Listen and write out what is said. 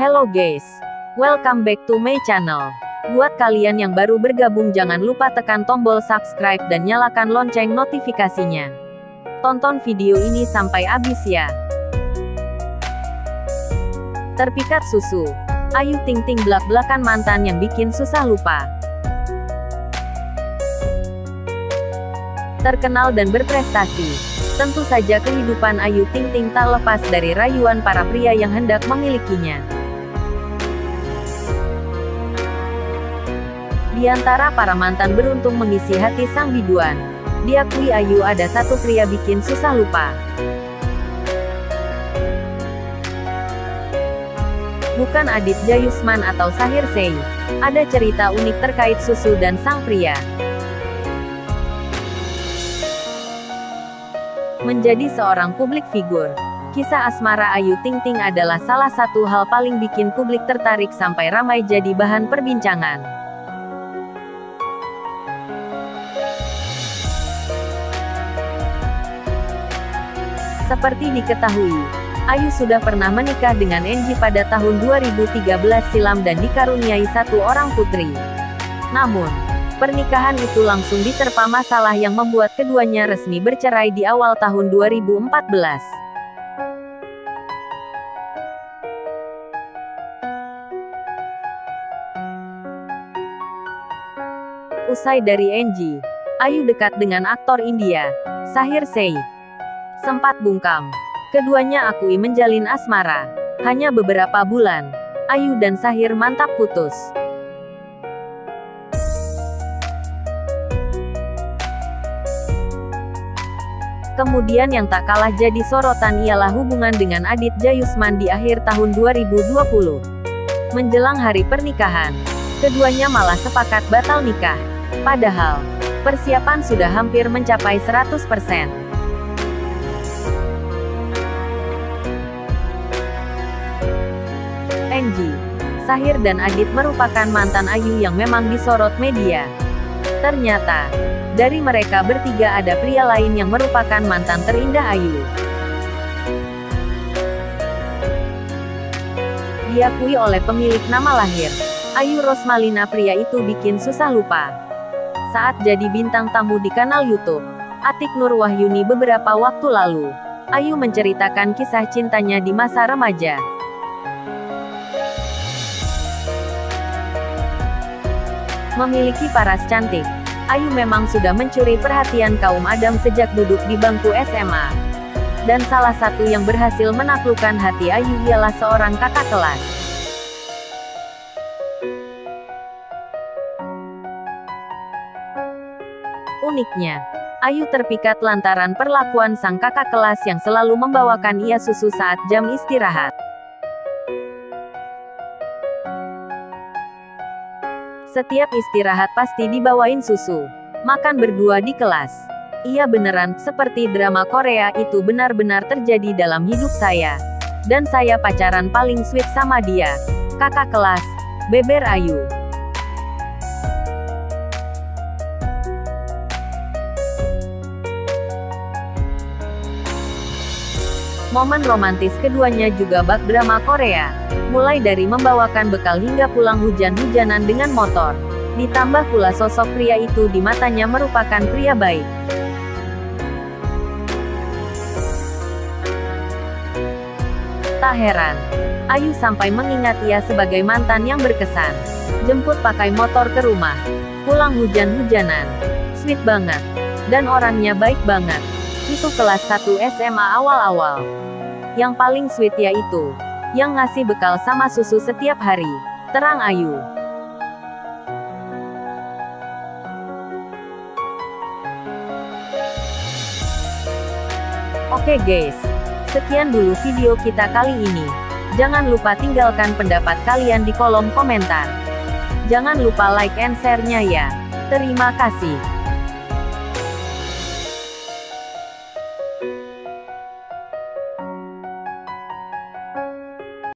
Hello guys, welcome back to my channel. Buat kalian yang baru bergabung jangan lupa tekan tombol subscribe dan nyalakan lonceng notifikasinya. Tonton video ini sampai habis ya. Terpikat susu. Ayu Ting Ting blak-blakan mantan yang bikin susah lupa. Terkenal dan berprestasi. Tentu saja kehidupan Ayu Ting Ting tak lepas dari rayuan para pria yang hendak memilikinya. Di antara para mantan beruntung mengisi hati sang biduan, diakui Ayu ada satu pria bikin susah lupa. Bukan Aditya Yusman atau Shaheer Sheikh. Ada cerita unik terkait susu dan sang pria. Menjadi seorang publik figur, kisah asmara Ayu Ting Ting adalah salah satu hal paling bikin publik tertarik sampai ramai jadi bahan perbincangan. Seperti diketahui, Ayu sudah pernah menikah dengan Enji pada tahun 2013 silam dan dikaruniai satu orang putri. Namun, pernikahan itu langsung diterpa masalah yang membuat keduanya resmi bercerai di awal tahun 2014. Usai dari Enji, Ayu dekat dengan aktor India, Shaheer Sheikh. Sempat bungkam. Keduanya akui menjalin asmara. Hanya beberapa bulan, Ayu dan Shaheer mantap putus. Kemudian yang tak kalah jadi sorotan ialah hubungan dengan Aditya Yusman di akhir tahun 2020. Menjelang hari pernikahan, keduanya malah sepakat batal nikah. Padahal, persiapan sudah hampir mencapai 100%. Enji, Shaheer dan Adit merupakan mantan Ayu yang memang disorot media. Ternyata, dari mereka bertiga ada pria lain yang merupakan mantan terindah Ayu. Diakui oleh pemilik nama lahir, Ayu Rosmalina, pria itu bikin susah lupa. Saat jadi bintang tamu di kanal YouTube Atik Nur Wahyuni beberapa waktu lalu, Ayu menceritakan kisah cintanya di masa remaja. Memiliki paras cantik, Ayu memang sudah mencuri perhatian kaum adam sejak duduk di bangku SMA. Dan salah satu yang berhasil menaklukkan hati Ayu ialah seorang kakak kelas. Uniknya, Ayu terpikat lantaran perlakuan sang kakak kelas yang selalu membawakan ia susu saat jam istirahat. Setiap istirahat pasti dibawain susu. Makan berdua di kelas. Iya beneran, seperti drama Korea, itu benar-benar terjadi dalam hidup saya. Dan saya pacaran paling sweet sama dia. Kakak kelas, beber Ayu. Momen romantis keduanya juga bak drama Korea. Mulai dari membawakan bekal hingga pulang hujan-hujanan dengan motor. Ditambah pula sosok pria itu di matanya merupakan pria baik. Tak heran, Ayu sampai mengingat ia sebagai mantan yang berkesan. Jemput pakai motor ke rumah. Pulang hujan-hujanan. Sweet banget. Dan orangnya baik banget. Itu kelas 1 SMA awal-awal. Yang paling sweet yaitu yang ngasih bekal sama susu setiap hari, terang Ayu. Oke guys, sekian dulu video kita kali ini. Jangan lupa tinggalkan pendapat kalian di kolom komentar. Jangan lupa like and share-nya ya. Terima kasih.